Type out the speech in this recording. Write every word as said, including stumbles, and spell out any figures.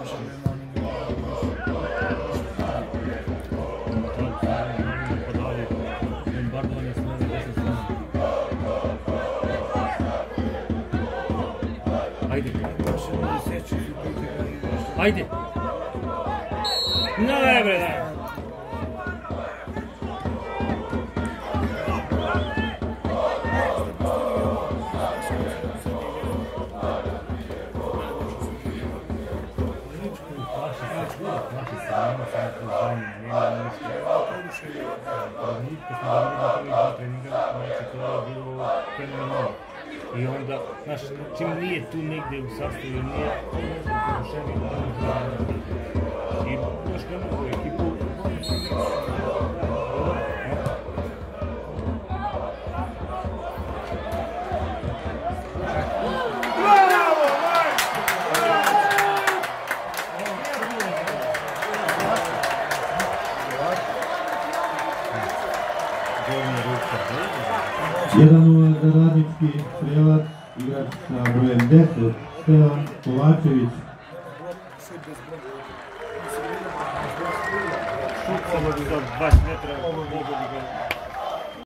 Ajde. Ajde. No, ne bre, ne. I onda, znaš, čim nije tu negdje u sastavu, nije i znaš kako u ekipu jedan nula za Radnički strelac, igrač sa brojem deset, Stevan Kovačević. Šut samo za dvadeset metra, pogodi ga.